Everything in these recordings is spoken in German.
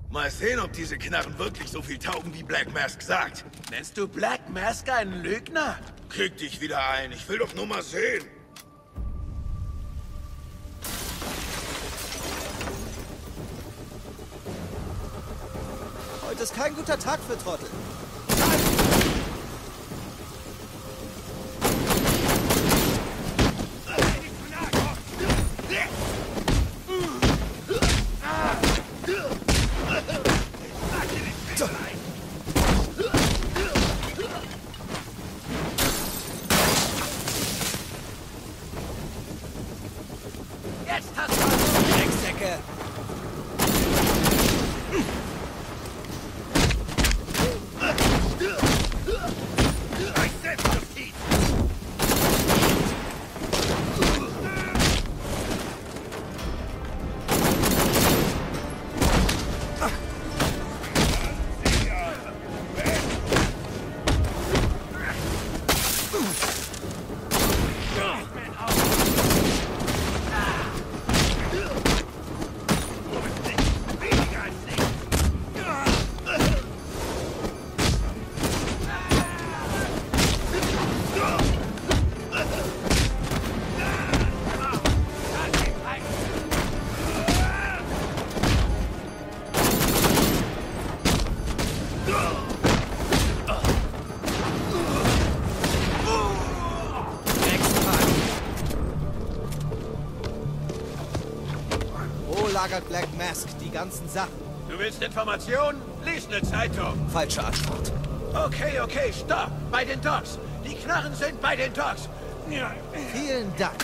Mal sehen, ob diese Knarren wirklich so viel taugen, wie Black Mask sagt. Nennst du Black Mask einen Lügner? Krieg dich wieder ein. Ich will doch nur mal sehen. Heute ist kein guter Tag für Trottel. Jetzt hast du Drecksäcke! Wo lagert Black Mask die ganzen Sachen? Du willst Informationen? Lies eine Zeitung. Falsche Antwort. Okay, stopp. Bei den Docks. Die Knarren sind bei den Docks. Ja. Vielen Dank.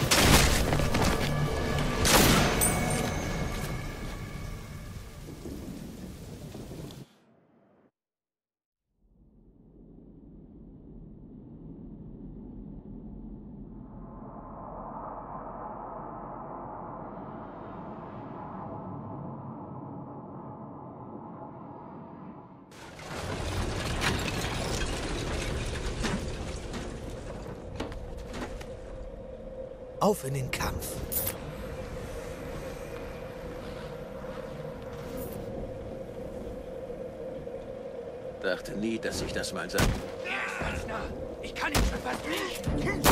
Auf in den Kampf. Dachte nie, dass ich das mal sage. Ich kann ihn schon fast nicht.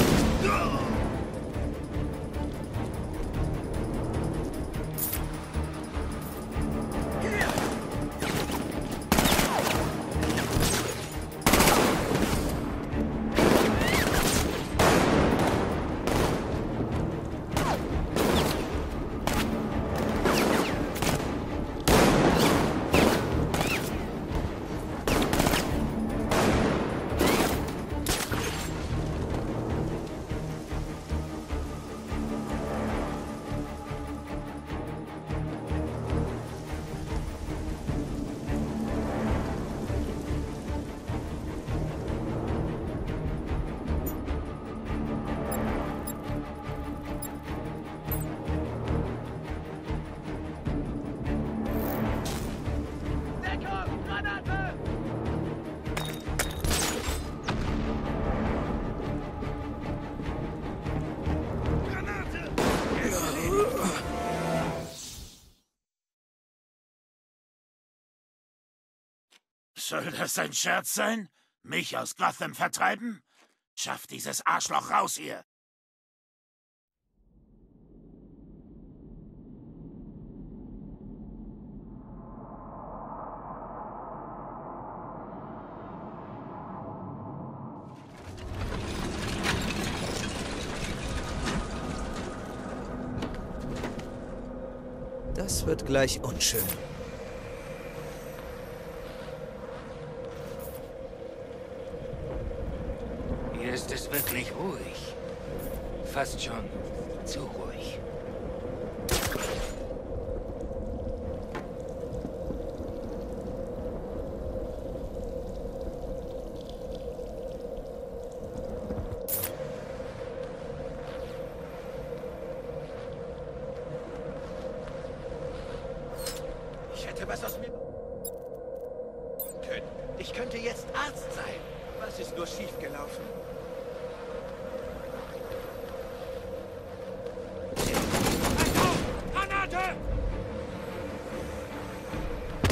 Soll das ein Scherz sein? Mich aus Gotham vertreiben? Schafft dieses Arschloch raus hier! Das wird gleich unschön. Hier ist es wirklich ruhig. Fast schon zu ruhig. Ich hätte was aus mir können. Ich könnte jetzt Arzt sein. Was ist nur schiefgelaufen? Granate!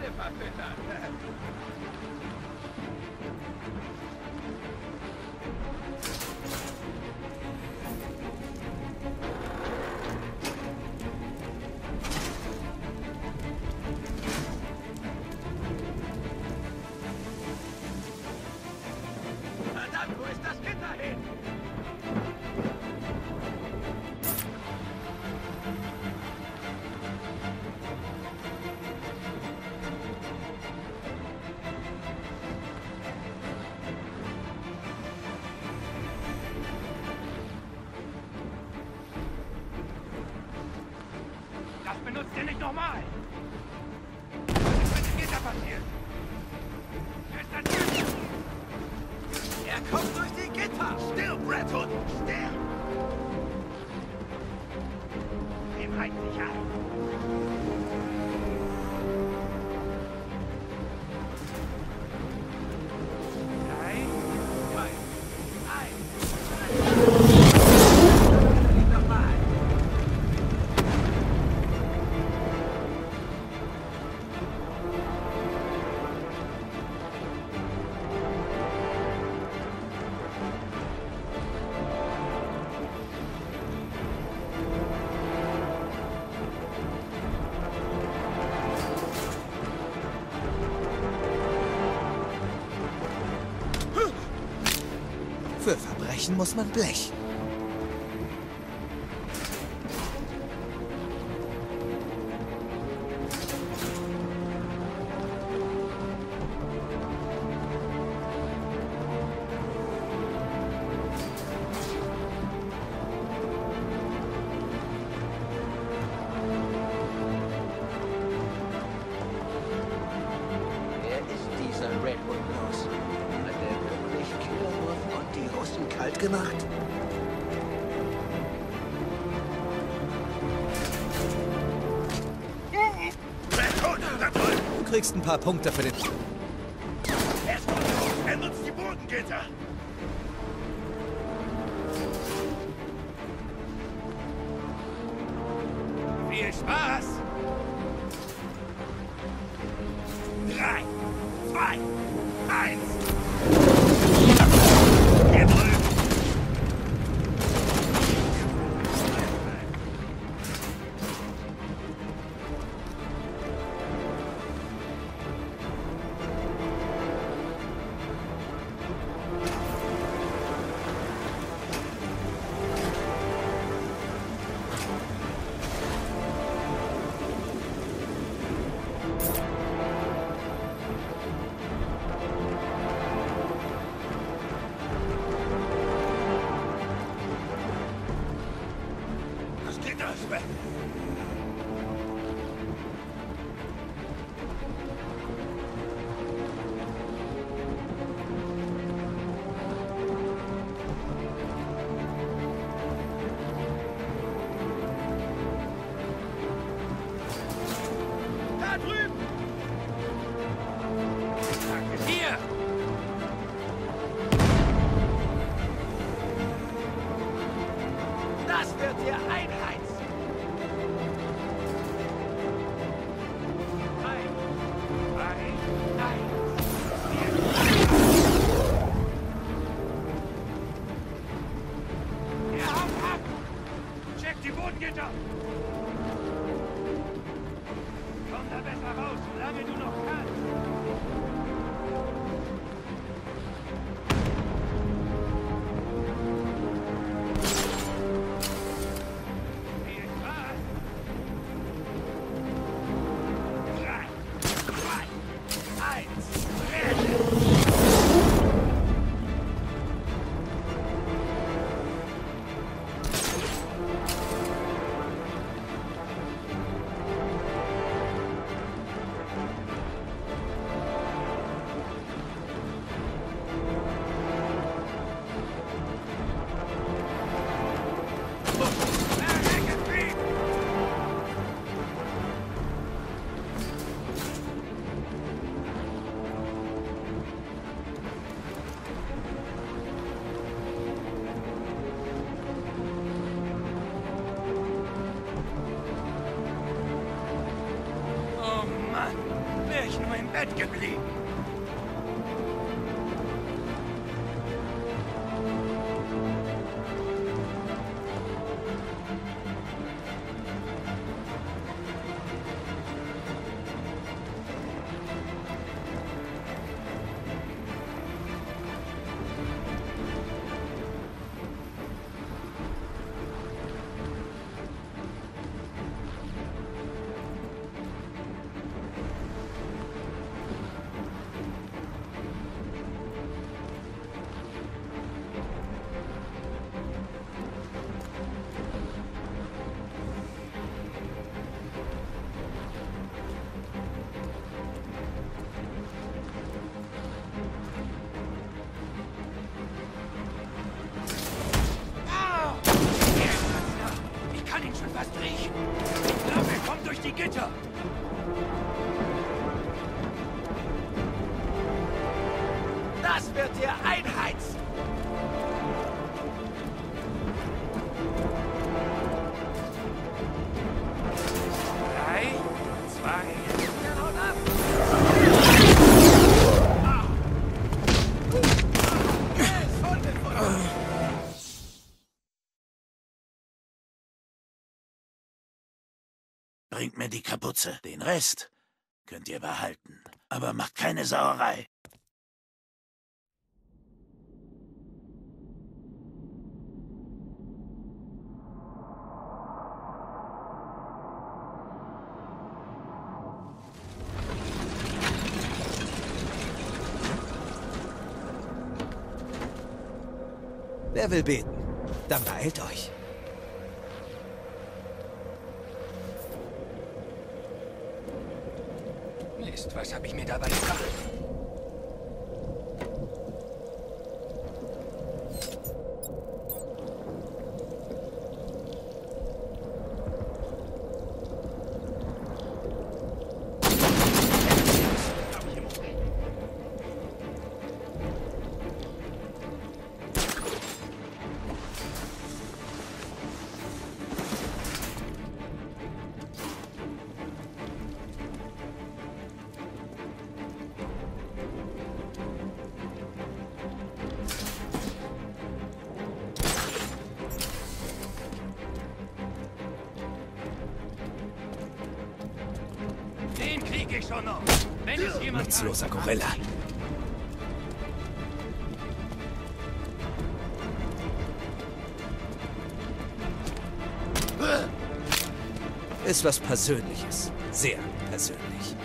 Schweine verfüttern. Verdammt, wo ist das Gitter hin? Das benutzt ihr nicht nochmal! Was ist mit dem Gitter passiert? Er kommt durch die Gitter! Stirb, Red Hood! Stirb! Dem reicht sich ein. Drei, zwei, eins. Nochmal. Für Verbrechen muss man Blech. Wer ist dieser Redwood bloß? Hat er wirklich Killerwurf und die Russen kalt gemacht? Red Hood, da drüben! Du kriegst ein paar Punkte für den... Er ist los! Er nutzt die Bodengitter! Viel Spaß! 3, 2, 1! Hier drüben! Das Gitter ist weg! Da drüben! Danke dir! Das wird dir einheizen! Drei, zwei, eins. Ja, haut ab! Check die Bodengitter! Komm da besser raus, solange du noch kannst! Viel Spaß! 3, 2, 1, Rede! Bett geblieben. Ich kann ihn schon fast riechen. Ich glaube, er kommt durch die Gitter. Das wird dir einheizen! Drei, zwei. Dann haut ab! Bringt mir die Kapuze. Den Rest könnt ihr behalten. Aber macht keine Sauerei. Wer will beten? Dann beeilt euch. Mist, was habe ich mir dabei gedacht? Den kriege ich schon noch. Wenn es jemand Nutzloser Gorilla. Ist was Persönliches. Sehr persönlich.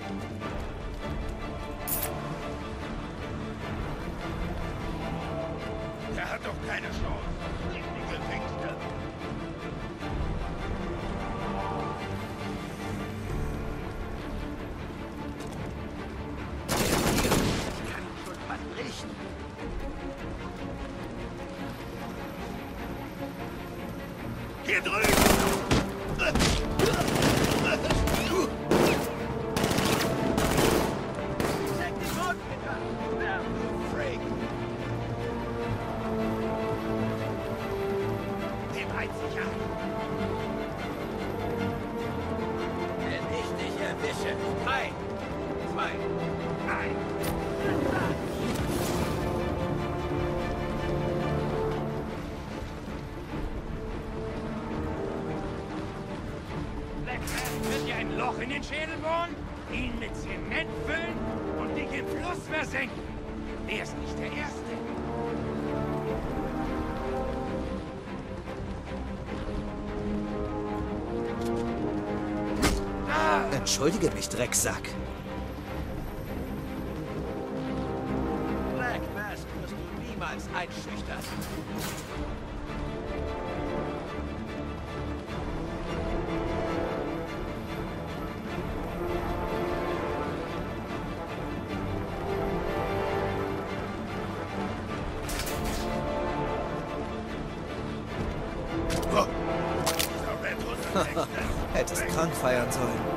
Der hat doch keine Chance. Richtige Pfingste. Ich kann ihn schon fast riechen. Hier drüben! Check die Notgitter! Freak! Den einzig an! Wenn ich dich erwische! 3, 2, 1! Blackman wird dir ein Loch in den Schädel bohren, ihn mit Zement füllen und dich im Fluss versenken. Er ist nicht der Erste. Entschuldige mich, Drecksack. Black Mask wirst du niemals einschüchtern. Hättest krank feiern sollen.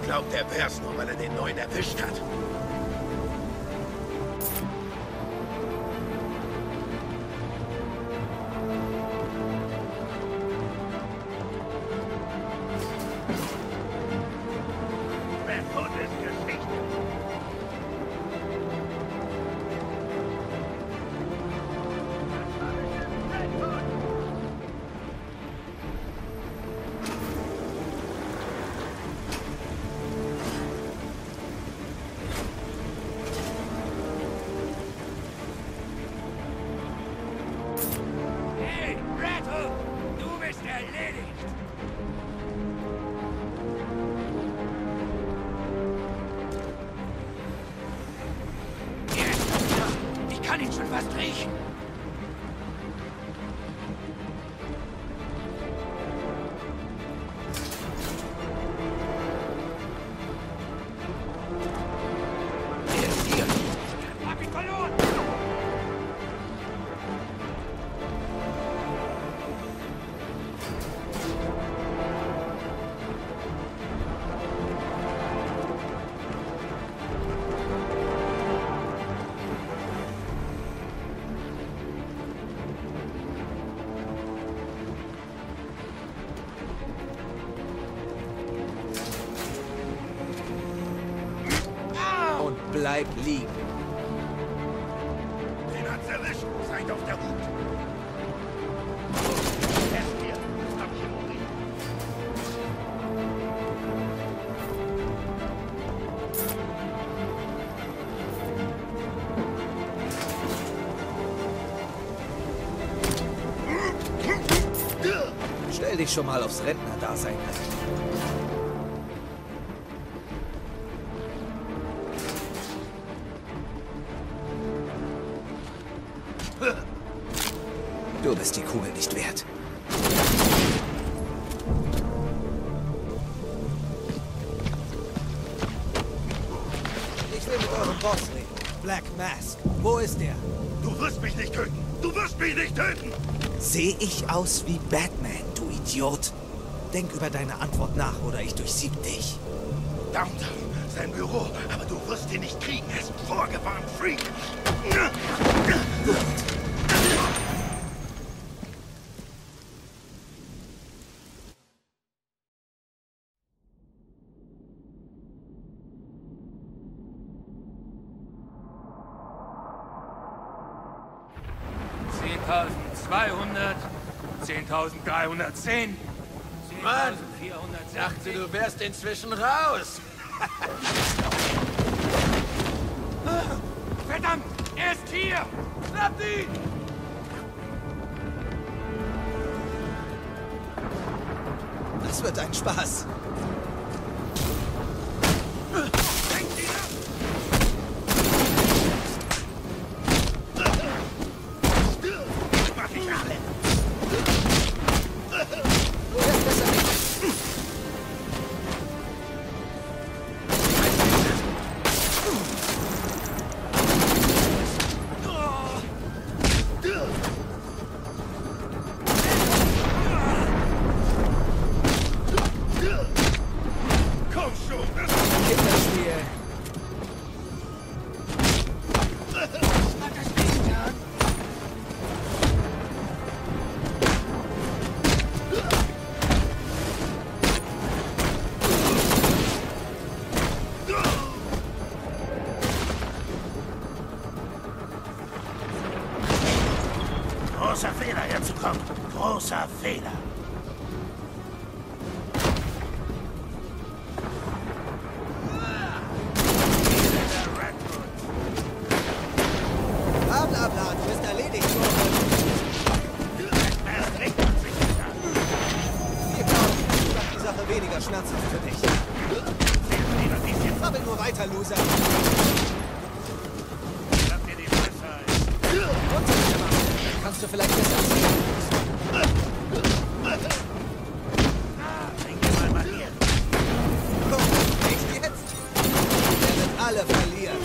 glaubt, er wär's nur, weil er den Neuen erwischt hat. Red Hood ist Geschichte. Hey, Red Hood! Du bist erledigt! Ich kann ihn schon fast riechen. Er ist hier. Hab ihn verloren. Und bleib liegen. Den hat's erwischt. Seid auf der Hut. Er ist hier. Das hab ich im Urin. Stell dich schon mal aufs Rentnerdasein ein. Du bist die Kugel nicht wert. Ich will mit eurem Boss reden. Black Mask. Wo ist er? Du wirst mich nicht töten. Du wirst mich nicht töten. Sehe ich aus wie Batman, du Idiot? Denk über deine Antwort nach oder ich durchsieb dich. Downtown, sein Büro. Aber du wirst ihn nicht kriegen. Er ist ein vorgewarnt Freak. Gut. $10.310. Mann! 460. Dachte, du wärst inzwischen raus. Verdammt! Er ist hier! Schnappt ihn! Das wird ein Spaß. Mach ich alle. Jetzt besser nicht. Komm schon. Kinderspiel. Großer Fehler, herzukommen. Großer Fehler. Bla bla bla, du bist erledigt. Er legt uns sich nicht an. Wir glauben, das macht die Sache weniger schmerzhaft für dich. Lieber ein bisschen. Krabbel nur weiter, Loser. Schnapp dir die Fresse. Runter, kannst du vielleicht besser ziehen. Bring dir mal Manier. Komm, echt jetzt? Wir werden alle verlieren.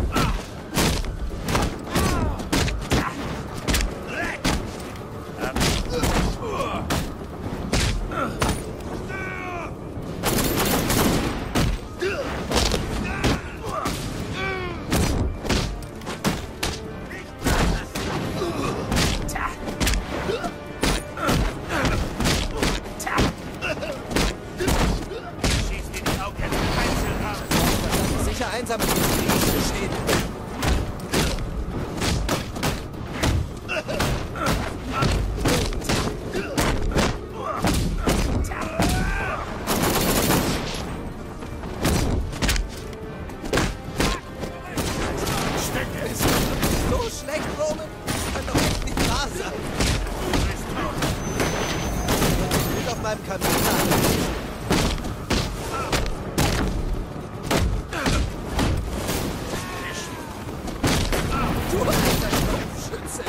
Hab schlecht, Roman? Kann doch echt nicht wahr sein. Nicht auf meinem Kamin an. Du alter Schütze!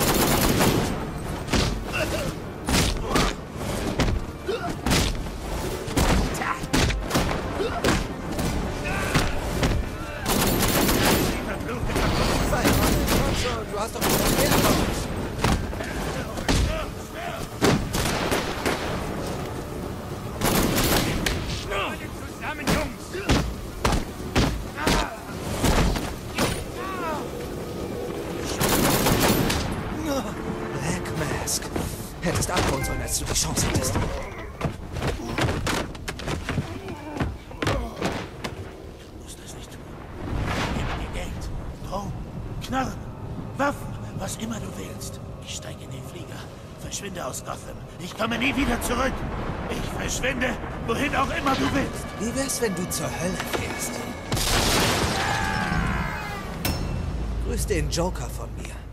Du hast doch nicht das Pferd raus. Alle zusammen, Jungs! Black Mask. Hättest abhauen sollen, als du die Chance hattest. Du musst das nicht tun. Gib mir Geld, Drogen, Knarren, Waffen, was immer du willst. Ich steige in den Flieger, verschwinde aus Gotham. Ich komme nie wieder zurück. Ich verschwinde, wohin auch immer du willst. Wie wär's, wenn du zur Hölle fährst? Grüß den Joker von mir.